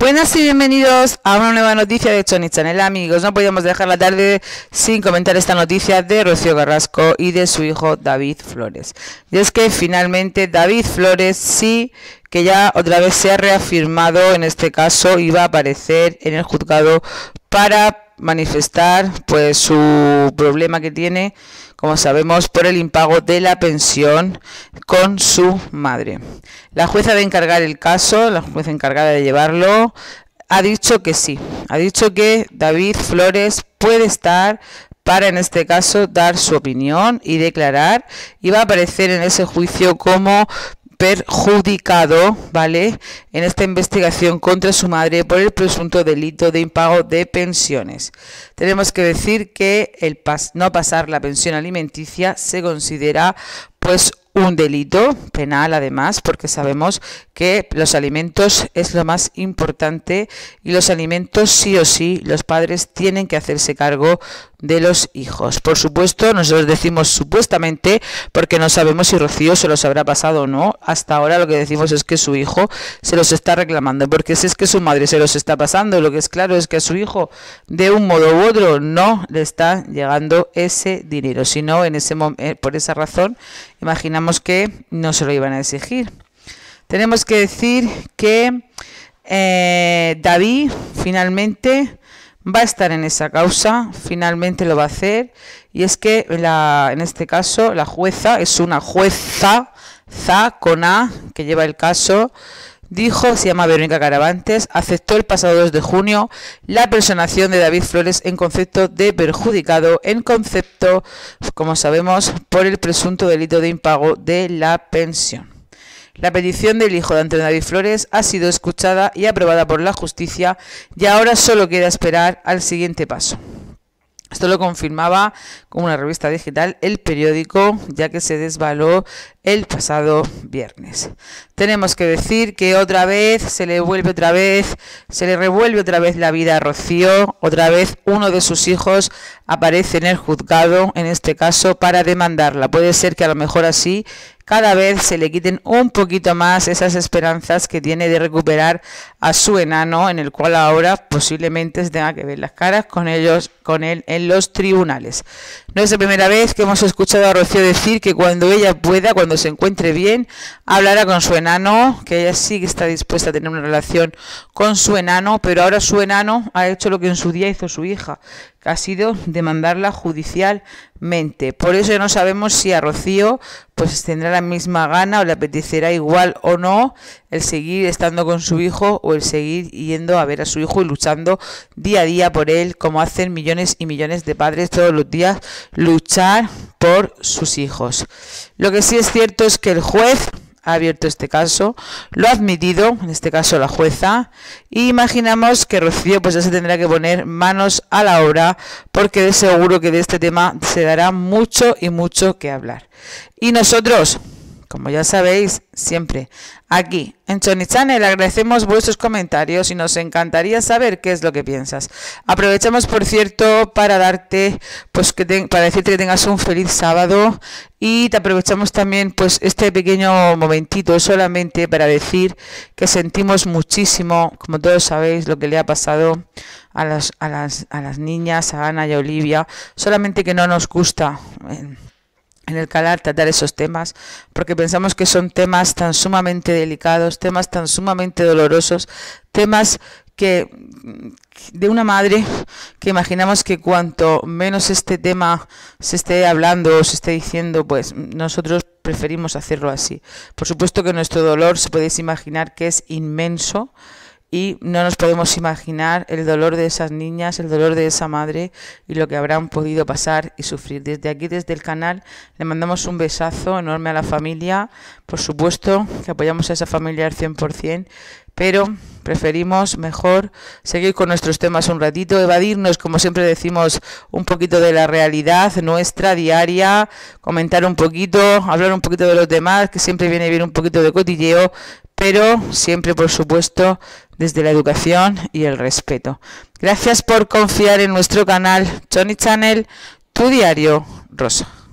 Buenas y bienvenidos a una nueva noticia de Choni Channel, amigos. No podíamos dejar la tarde sin comentar esta noticia de Rocío Carrasco y de su hijo David Flores. Y es que finalmente David Flores sí que ya otra vez se ha reafirmado, en este caso iba a aparecer en el juzgado para manifestar pues su problema que tiene, como sabemos, por el impago de la pensión con su madre. La jueza de encargar el caso, la jueza encargada de llevarlo, ha dicho que sí, ha dicho que David Flores puede estar para, en este caso, dar su opinión y declarar, y va a aparecer en ese juicio como perjudicado, ¿vale?, en esta investigación contra su madre por el presunto delito de impago de pensiones. Tenemos que decir que el no pasar la pensión alimenticia se considera pues un delito penal, además, porque sabemos que los alimentos es lo más importante y los alimentos sí o sí los padres tienen que hacerse cargo de los hijos. Por supuesto, nosotros decimos supuestamente porque no sabemos si Rocío se los habrá pasado o no. Hasta ahora lo que decimos es que su hijo se los está reclamando, porque si es que su madre se los está pasando, lo que es claro es que a su hijo de un modo u otro no le está llegando ese dinero, sino en ese por esa razón imaginamos que no se lo iban a exigir. Tenemos que decir que David finalmente va a estar en esa causa, finalmente lo va a hacer, y es que en este caso la jueza es una jueza con A que lleva el caso. Dijo, se llama Verónica Caravantes, aceptó el pasado 2 de junio la personación de David Flores en concepto de perjudicado, en concepto, como sabemos, por el presunto delito de impago de la pensión. La petición del hijo de Antonio David Flores ha sido escuchada y aprobada por la justicia y ahora solo queda esperar al siguiente paso. Esto lo confirmaba con una revista digital El Periódico, ya que se desveló el pasado viernes. Tenemos que decir que otra vez se le revuelve otra vez la vida a Rocío. Otra vez uno de sus hijos aparece en el juzgado, en este caso para demandarla. Puede ser que a lo mejor así cada vez se le quiten un poquito más esas esperanzas que tiene de recuperar a su enano, en el cual ahora posiblemente se tenga que ver las caras con él en los tribunales. No es la primera vez que hemos escuchado a Rocío decir que cuando ella pueda, cuando se encuentre bien, hablará con su enano, que ella sí que está dispuesta a tener una relación con su enano, pero ahora su enano ha hecho lo que en su día hizo su hija, que ha sido demandarla judicialmente. Por eso ya no sabemos si a Rocío pues tendrá la misma gana o le apetecerá igual o no el seguir estando con su hijo o el seguir yendo a ver a su hijo y luchando día a día por él, como hacen millones y millones de padres todos los días, luchar por sus hijos. Lo que sí es cierto es que el juez ha abierto este caso, lo ha admitido, en este caso la jueza, y imaginamos que Rocío pues ya se tendrá que poner manos a la obra, porque de seguro que de este tema se dará mucho y mucho que hablar. Y nosotros, como ya sabéis, siempre aquí en Choni Channel agradecemos vuestros comentarios y nos encantaría saber qué es lo que piensas. Aprovechamos, por cierto, para darte, pues para decirte que tengas un feliz sábado, y te aprovechamos también pues este pequeño momentito solamente para decir que sentimos muchísimo, como todos sabéis, lo que le ha pasado a las niñas, a Ana y a Olivia, solamente que no nos gusta en el canal tratar esos temas, porque pensamos que son temas tan sumamente delicados, temas tan sumamente dolorosos, temas que de una madre que imaginamos que cuanto menos este tema se esté hablando o se esté diciendo, pues nosotros preferimos hacerlo así. Por supuesto que nuestro dolor, se podéis imaginar que es inmenso, y no nos podemos imaginar el dolor de esas niñas, el dolor de esa madre y lo que habrán podido pasar y sufrir. Desde aquí, desde el canal, le mandamos un besazo enorme a la familia. Por supuesto que apoyamos a esa familia al 100%, pero preferimos mejor seguir con nuestros temas un ratito, evadirnos, como siempre decimos, un poquito de la realidad nuestra diaria, comentar un poquito, hablar un poquito de los demás, que siempre viene bien un poquito de cotilleo, pero siempre, por supuesto, desde la educación y el respeto. Gracias por confiar en nuestro canal Choni Channel, tu diario rosa.